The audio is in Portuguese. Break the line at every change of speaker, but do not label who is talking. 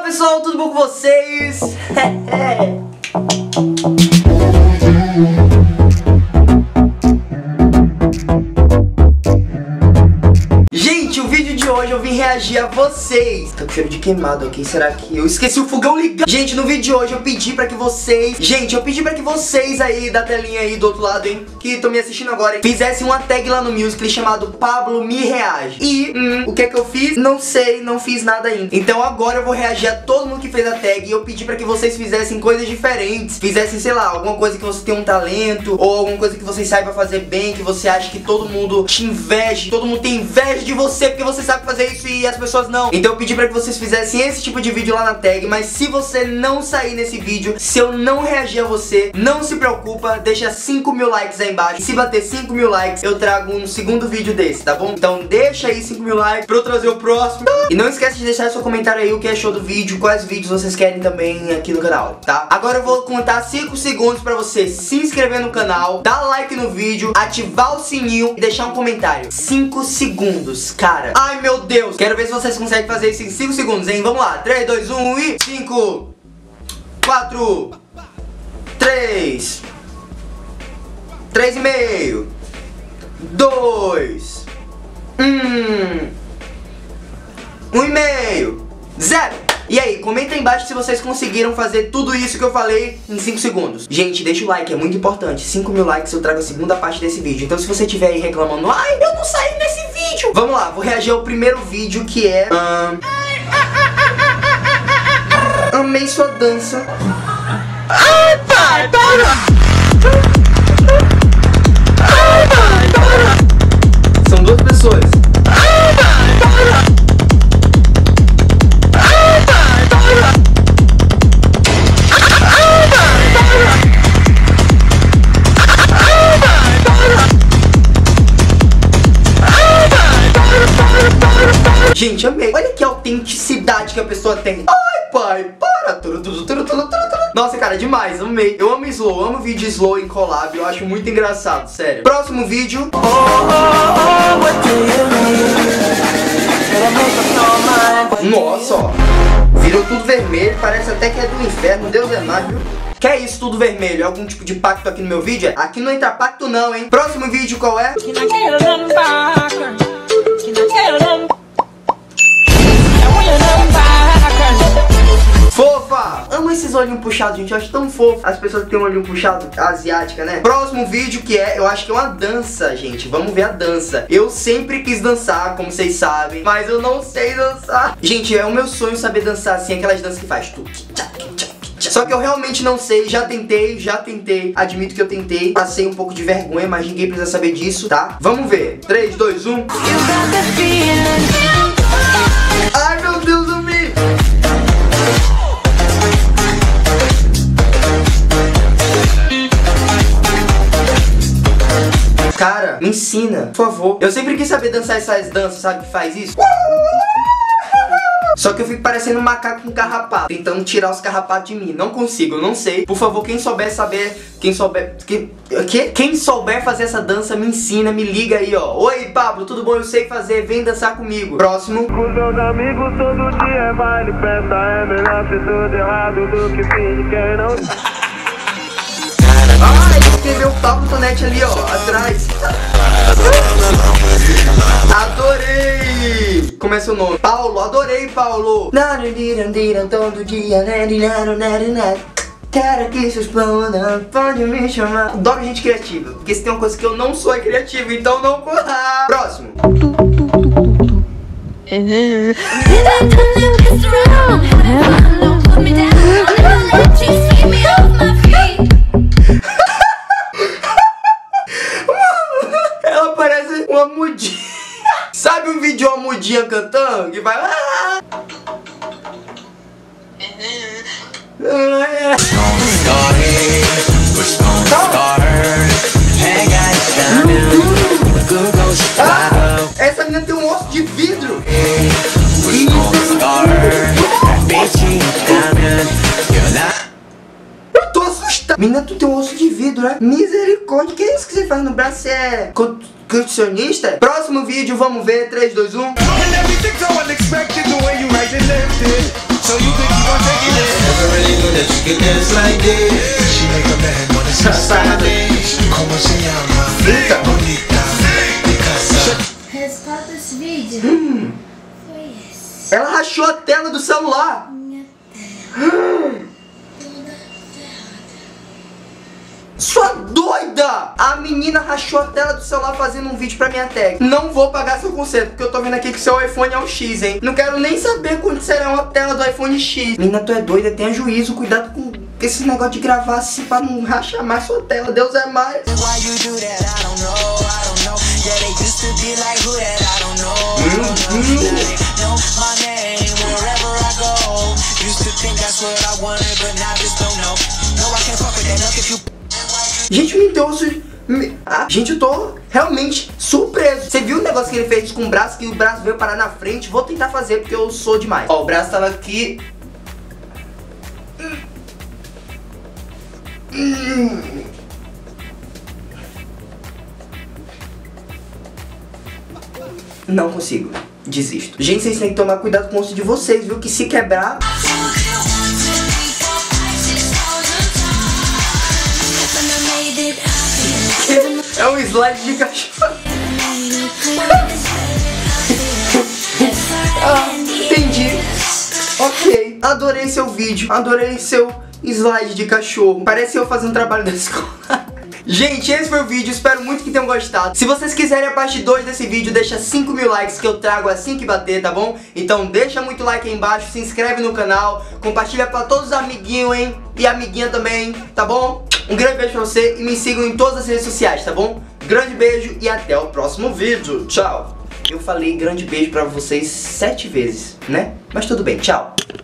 pessoal, tudo bom com vocês? Gente, o vídeo de hoje eu vim reagir a vocês. Tá com cheiro de queimado aqui, será que eu esqueci o fogão ligado? Gente, no vídeo de hoje eu pedi pra que vocês... aí da telinha aí do outro lado, hein, que estão me assistindo agora, hein, fizessem uma tag lá no Musical.ly chamado Pablo Me Reage. E, o que é que eu fiz? Não sei, não fiz nada ainda. Então agora eu vou reagir a todo mundo que fez a tag. E eu pedi pra que vocês fizessem coisas diferentes. Fizessem, sei lá, alguma coisa que você tem um talento, ou alguma coisa que você saiba fazer bem, que você acha que todo mundo te inveje, todo mundo tem inveja de você porque você sabe fazer isso e as pessoas não. Então eu pedi pra que vocês fizessem esse tipo de vídeo lá na tag. Mas se você não sair nesse vídeo, se eu não reagir a você, não se preocupa, deixa 5.000 likes aí embaixo. E se bater 5.000 likes, eu trago um segundo vídeo desse, tá bom? Então deixa aí 5.000 likes pra eu trazer o próximo. E não esquece de deixar seu comentário aí o que achou do vídeo, quais vídeos vocês querem também aqui no canal, tá? Agora eu vou contar 5 segundos pra você se inscrever no canal, dar like no vídeo, ativar o sininho e deixar um comentário. 5 segundos, cara. Ai, meu Deus. Quero ver se vocês conseguem fazer isso em 5 segundos, hein? Vamos lá. 3, 2, 1 e 5, 4, 3, 3,5, 2, 1,5, 0. E aí, comenta aí embaixo se vocês conseguiram fazer tudo isso que eu falei em 5 segundos. Gente, deixa o like, é muito importante. 5.000 likes eu trago a segunda parte desse vídeo. Então se você estiver aí reclamando, ai, eu não saí nesse vídeo, vamos lá, vou reagir ao primeiro vídeo que é amei sua dança. Ai, pai, para! São duas pessoas. Gente, amei. Olha que autenticidade que a pessoa tem. Ai, pai, para. Nossa, cara, demais, amei. Eu amo slow, amo vídeo slow em collab. Eu acho muito engraçado, sério. Próximo vídeo. Nossa, ó. Virou tudo vermelho, parece até que é do inferno. Deus é mais, viu? Que é isso, tudo vermelho? É algum tipo de pacto aqui no meu vídeo? Aqui não entra pacto não, hein? Próximo vídeo qual é? Fofa! Amo esses olhinhos puxados, gente. Eu acho tão fofo as pessoas que têm um olhinho puxado asiática, né? Próximo vídeo que é, eu acho que é uma dança, gente. Vamos ver a dança. Eu sempre quis dançar, como vocês sabem, mas eu não sei dançar. Gente, é o meu sonho saber dançar assim, aquelas danças que faz só que eu realmente não sei, já tentei, admito que eu tentei, passei um pouco de vergonha, mas ninguém precisa saber disso, tá? Vamos ver, 3, 2, 1. Ai, meu Deus, amei! Cara, me ensina, por favor. Eu sempre quis saber dançar essas danças, sabe que faz isso? Só que eu fico parecendo um macaco com carrapato, tentando tirar os carrapatos de mim. Não consigo, eu não sei. Por favor, quem souber fazer essa dança, me ensina, me liga aí, ó. Oi, Pablo, tudo bom? Eu sei fazer, vem dançar comigo. Próximo. Com meus amigos todo dia é baile, festa, é melhor ser tudo errado do que finge quem não... Ai, escreveu o Pablo Tonete ali, ó, atrás. Adorei! Começa o nome. Paulo, adorei, Paulo. Todo dia, quero que seus planos pode me chamar. Adoro gente criativa, porque se tem uma coisa que eu não sou é criativa, então não corra. Próximo. Ela parece uma mudinha. Sabe um vídeo de uma mudinha cantando? Que vai... Essa menina tem um osso de vidro. Eu tô assustado. Menina, tu tem um osso de vidro, né? Misericórdia, que é isso que você faz no braço? Você é nutricionista? Próximo vídeo, vamos ver. 3, 2, 1.
It's like this. She make a man wanna see Spanish. Como se llama? Bonita.
Resultado desse vídeo foi esse.
Ela rachou a tela do celular.
Minha tela. Toda ferrada.
Sua doida! A menina rachou a tela do celular fazendo um vídeo pra minha tag. Não vou pagar seu conserto, porque eu tô vendo aqui que seu iPhone é um X, hein? Não quero nem saber quando será uma tela do iPhone X. Menina, tu é doida, tenha juízo, cuidado com esse negócio de gravar assim pra não rachar mais sua tela. Deus é mais. Gente, me trouxe. Gente, eu tô realmente surpreso. Você viu o negócio que ele fez com o braço? Que o braço veio parar na frente. Vou tentar fazer porque eu sou demais. Ó, o braço tava aqui. Não consigo. Desisto. Gente, vocês têm que tomar cuidado com o osso de vocês, viu? Que se quebrar... É um slide de cachorro. Entendi. Ok. Adorei seu vídeo. Adorei seu slide de cachorro. Parece eu fazendo trabalho da escola. Gente, esse foi o vídeo, espero muito que tenham gostado. Se vocês quiserem a parte 2 desse vídeo, deixa 5.000 likes que eu trago assim que bater, tá bom? Então deixa muito like aí embaixo, se inscreve no canal, compartilha pra todos os amiguinhos, hein? E amiguinha também, tá bom? Um grande beijo pra você e me sigam em todas as redes sociais, tá bom? Grande beijo e até o próximo vídeo. Tchau! Eu falei grande beijo pra vocês 7 vezes, né? Mas tudo bem, tchau!